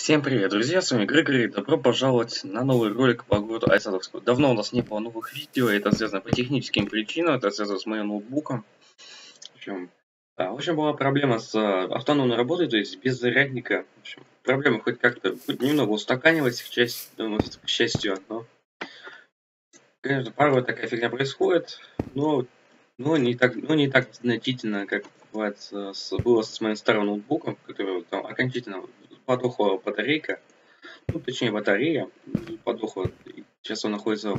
Всем привет, друзья, с вами Грегори, добро пожаловать на новый ролик по городу Айсадовску. Давно у нас не было новых видео, это связано по техническим причинам, это связано с моим ноутбуком. В общем, была проблема с автономной работой, то есть без зарядника. В общем, проблема хоть как-то немного устаканилась, к счастью, но, конечно, порой такая фигня происходит, но не так значительно, как бывает было с моим старым ноутбуком, который там окончательно подохла батарейка. Ну, точнее, батарея подохла. Сейчас он находится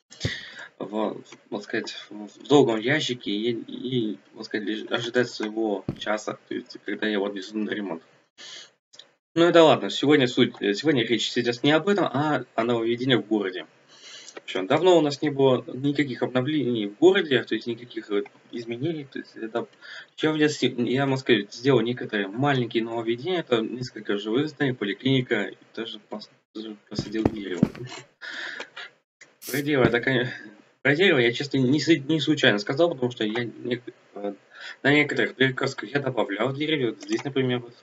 вот сказать, в долгом ящике и вот сказать, ожидает своего часа, то есть, когда я его отвезу на ремонт. Ну это ладно, сегодня речь сейчас не об этом, а о нововведении в городе. В общем, давно у нас не было никаких обновлений в городе, то есть никаких изменений. То есть это я могу сказать, сделал некоторые маленькие нововведения, это несколько живых зданий, поликлиника, и даже посадил дерево. Про дерево я, честно, не случайно сказал, потому что на некоторых перекрестках я добавлял дерево. Вот здесь, например, вот.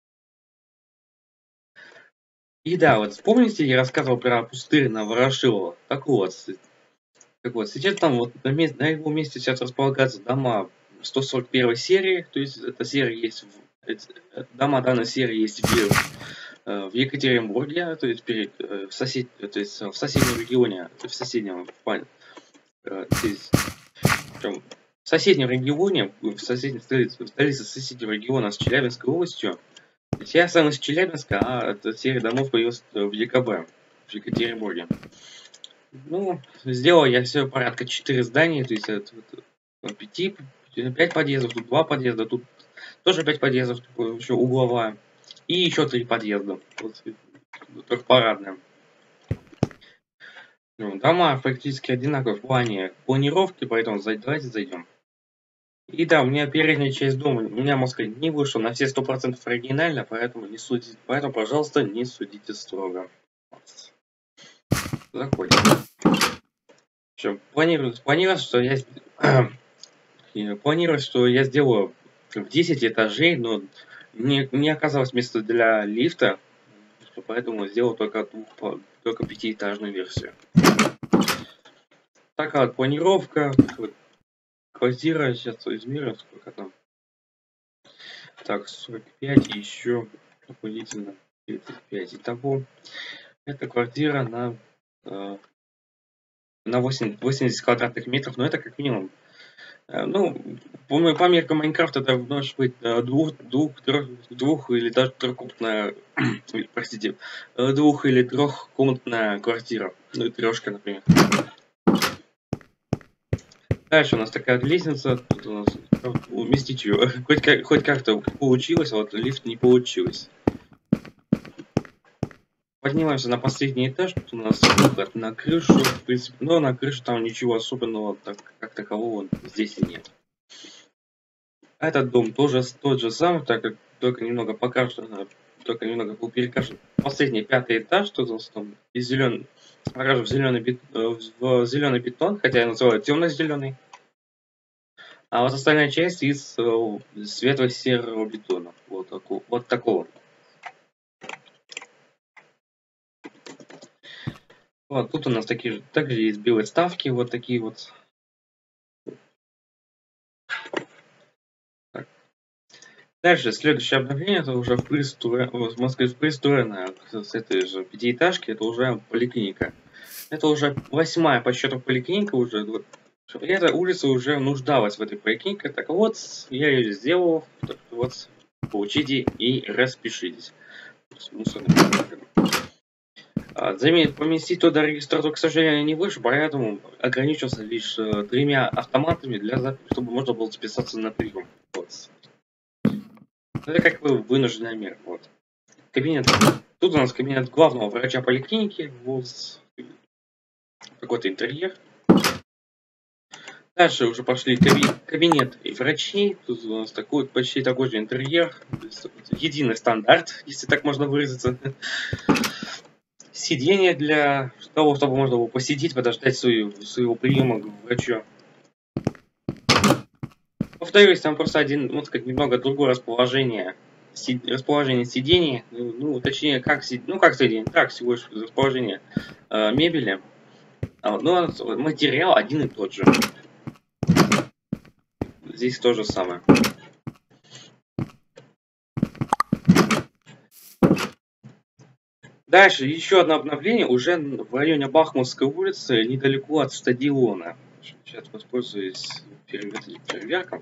И да, вот помните, я рассказывал про пустырь на Ворошилово? Так вот, сейчас там вот на его месте сейчас располагаются дома 141 серии, то есть эта серия есть, дома данной серии есть в Екатеринбурге, то есть в соседнем регионе, в соседнем в соседнем регионе, в столице соседнего региона с Челябинской областью. Я сам из Челябинска, а эта серия домов появилась в ЕКБ, в Екатеринбурге. Ну, сделал я все порядка 4 здания, то есть это 5 подъездов, тут 2 подъезда, тут тоже 5 подъездов, еще угловая, и еще 3 подъезда, вот, только парадная. Дома практически одинаковые в плане планировки, поэтому давайте зайдем. И да, у меня передняя часть дома, у меня, можно сказать, не вышла на все 100% оригинально, поэтому пожалуйста, не судите строго. Заходим. Планирую, что я сделаю в 10 этажей, но не оказалось места для лифта, поэтому сделал только 5-этажную версию. Такая вот планировка. Квартира, сейчас измерю, сколько там. Так, 45 и еще дополнительно 35. Итого, это квартира на 80 квадратных метров, но это как минимум. Ну, по меркам Майнкрафта это может быть двух или даже трехкомнатная, простите, двух- или трехкомнатная квартира. Ну и трешка, например. Дальше у нас такая лестница, тут у нас уместить ее. Хоть как-то получилось, а вот лифт не получилось. Поднимаемся на последний этаж, тут у нас выход на крышу, в принципе, но на крыше там ничего особенного как такового здесь и нет. Этот дом тоже тот же самый, только немного покрашен, только немного был перекрашен. Последний 5-й этаж, тут у нас там покрашен в зеленый бетон, хотя я называю темно-зеленый. А вот остальная часть из светло-серого бетона. Вот такого. Вот тут у нас также есть белые вставки, вот такие вот. Так. Дальше, следующее обновление, это уже пристроенная с этой же 5-этажки, это уже поликлиника. Это уже 8-я по счету поликлиника уже. Вот. Эта улица уже нуждалась в этой поликлинике. Так вот, я ее сделал. Так вот, получите и распишитесь. С мусорным. Поместить туда регистратор, к сожалению, не выше, поэтому ограничился лишь 3 автоматами, чтобы можно было записаться на прием. Вот. Это как бы вынужденная мера. Вот. Тут у нас кабинет главного врача поликлиники. Вот. Такой-то интерьер. Дальше уже пошли кабинет и врачей. Тут у нас почти такой же интерьер. Единый стандарт, если так можно выразиться. Сиденье для того, чтобы можно было посидеть, подождать своего приема к врачу. Повторюсь, там просто немного другое расположение расположение сидений, ну точнее, как сиденье, так всего лишь расположение мебели. Но материал один и тот же. Здесь то же самое. Дальше еще одно обновление уже в районе Бахмутской улицы, недалеко от стадиона. Сейчас воспользуюсь фейерверком.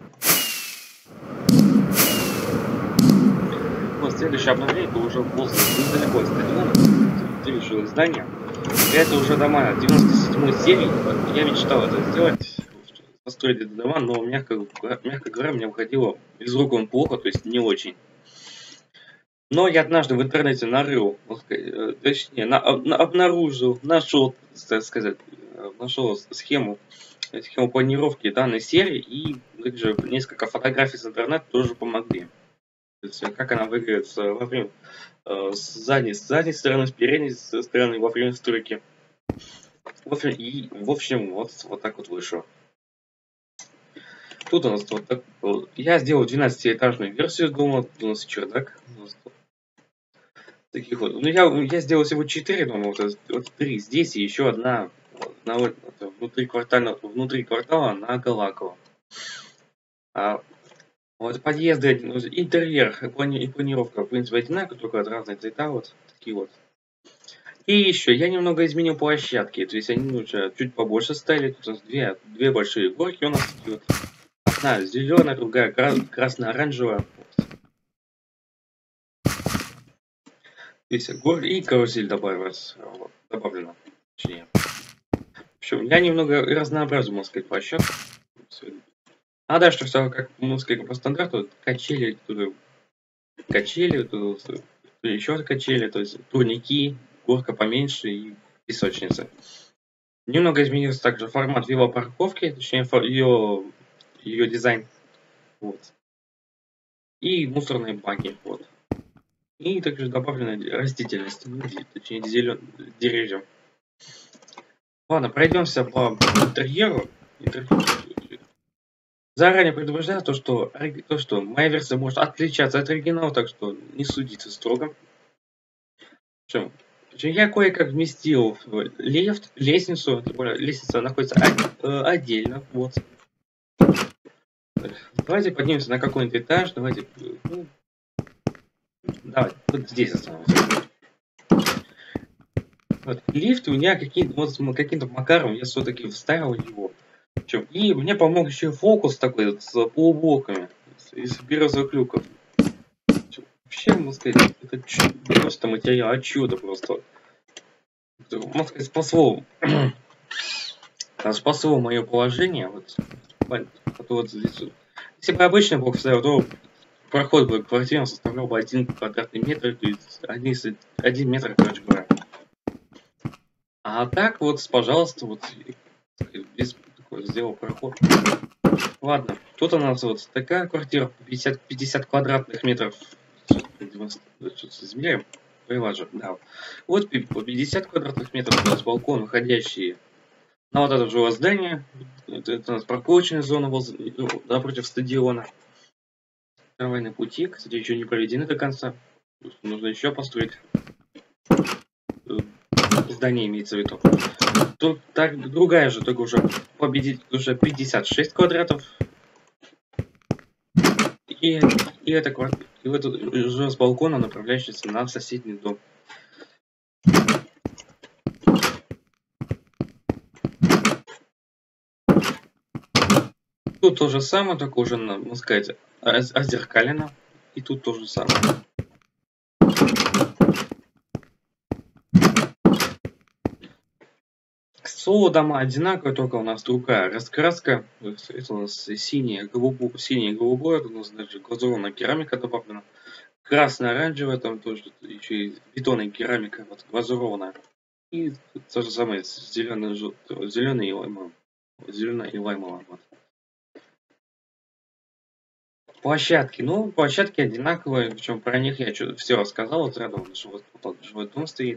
Вот следующее обновление, это уже недалеко от стадиона, три жилых здания. Это уже дома 97-й серии. Я мечтал это сделать, построить эти дома, но мягко говоря, мне выходило из рук он плохо, то есть не очень. Но я однажды в интернете нарыл, точнее, обнаружил, нашел, так сказать, нашел схему планировки данной серии, и также несколько фотографий с интернета тоже помогли. То есть, как она выглядит во время с задней стороны, с передней стороны во время стройки. В общем, вот так вот вышло. Тут у нас вот так, я сделал 12-этажную версию дома, у нас чердак. Таких вот. Ну, я сделал всего 4 дома, вот 3 здесь и еще одна внутри квартала на Галаково. Вот подъезды, интерьер и планировка, в принципе, одинаковые, только от разных цвета, вот такие вот. И еще я немного изменил площадки, то есть они уже чуть побольше стали. Тут у нас две большие горки у нас такие вот. Одна зеленая, другая красно-оранжевая. Здесь и карусель добавлена. Точнее. В общем, я немного разнообразил, можно сказать, площадку. А дальше все как, можно сказать, по стандарту. Качели, еще качели, то есть турники, горка поменьше и песочница. Немного изменился также формат велопарковки, точнее ее дизайн. Вот. И мусорные баки. Вот. И также добавлена растительность, точнее деревья. Ладно, пройдемся по интерьеру. Заранее предупреждаю то, что моя версия может отличаться от оригинала, так что не судите строго. Я кое-как вместил лифт, лестницу, тем более лестница находится отдельно, вот. Давайте поднимемся на какой-нибудь этаж, давайте, вот здесь остановимся. Вот, лифт у меня каким-то макаром я все-таки вставил его. И мне помог еще фокус такой с полублоками из бирюзовых люков. Вообще, можно сказать, это просто материал, чудо просто. Можно сказать, спасло мое положение. Вот здесь. Если бы обычный блок вставил, то проход бы квартиры составлял бы 1 квадратный метр, то есть 1 метр, короче говоря. А так вот, пожалуйста, вот без такой сделал проход. Ладно, тут у нас вот такая квартира 50 квадратных метров. Что-то измеряем. Прилажу, да. Вот 50 квадратных метров у нас балкон, выходящий на вот это жилое здание. Это у нас парковочная зона напротив стадиона. Трамвайные пути, кстати, еще не проведены до конца. Нужно еще построить. Здание имеется в виду. Тут так другая же, только уже 56 квадратов. И эта квартира, и вот уже с балкона направляющийся на соседний дом. Тут то же самое, только уже, можно сказать, озеркалено. И тут то же самое. Соло дома одинаковые, только у нас другая раскраска. Это у нас синее, голубое, это у нас даже глазурная керамика добавлена. Красно-оранжевая, там тоже еще и бетонная керамика, вот глазурованная. И то же самое зеленый и лаймовый. Вот. Площадки. Ну, площадки одинаковые, причем про них я все рассказал, вот рядом вот жилой дом стоит.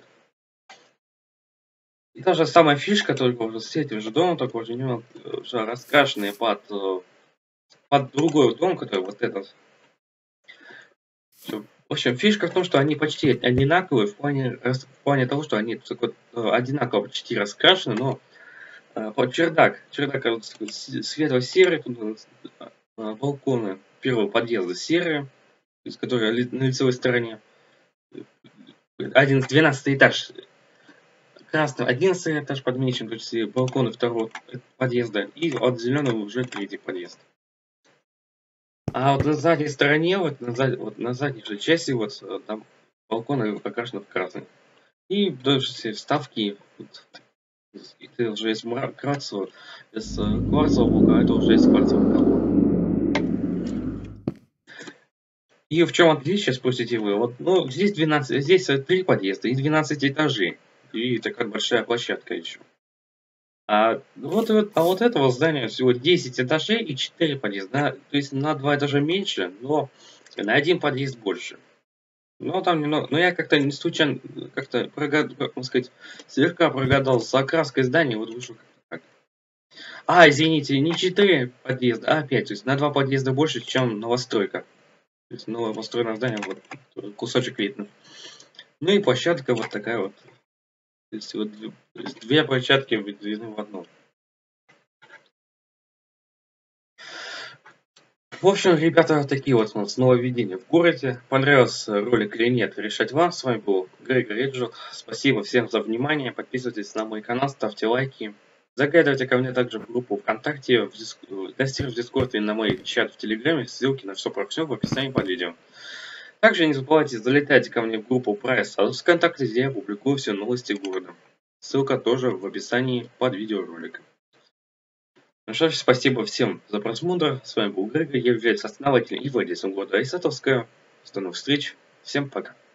И та же самая фишка, только уже с этим же домом, только уже немного уже раскрашенные под другой дом, который вот этот. В общем, фишка в том, что они почти одинаковые в плане того, что они одинаково почти раскрашены, но чердак светло-серый, балконы первого подъезда серые, которые на лицевой стороне. 12 этаж красный, 11 этаж подмечен, то есть балконы второго подъезда, и от зеленого уже третий подъезд. А вот на задней стороне, на задней же части, там балконы окрашены в красный. И даже все вставки, это уже из кварцевого блока, а это уже из кварцевого блока. И в чем отличие, спросите вы? Здесь 3 подъезда и 12 этажей. И такая большая площадка еще. А вот этого здания всего 10 этажей и 4 подъезда. То есть на 2 этажа меньше, но на 1 подъезд больше. Но там немного. Но я как-то не случайно, слегка прогадал с окраской здания, вот вышел как-то так. Извините, не 4 подъезда, а 5. То есть на 2 подъезда больше, чем новостройка. То есть новое построенное здание, кусочек видно. Ну и площадка вот такая вот. То есть 2 площадки объединены в одну. В общем, ребята, такие вот у нас нововведения в городе. Понравился ролик или нет, решать вам. С вами был Грегор Реджет. Спасибо всем за внимание. Подписывайтесь на мой канал, ставьте лайки. Заглядывайте ко мне также в группу ВКонтакте, гостите в Дискорд и на мой чат в Телеграме. Ссылки на все про все в описании под видео. Также не забывайте залетать ко мне в группу Прайс ВКонтакте, где я публикую все новости города. Ссылка тоже в описании под видеороликом. Ну что ж, спасибо всем за просмотр. С вами был Грегор, я являюсь основателем и владельцем города Айсатовская. До новых встреч. Всем пока.